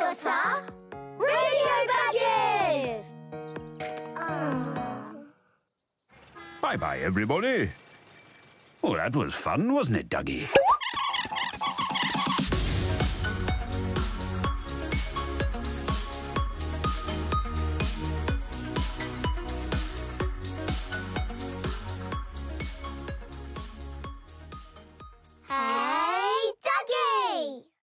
Arthur! Radio badges! Bye-bye, everybody. Oh, that was fun, wasn't it, Duggee?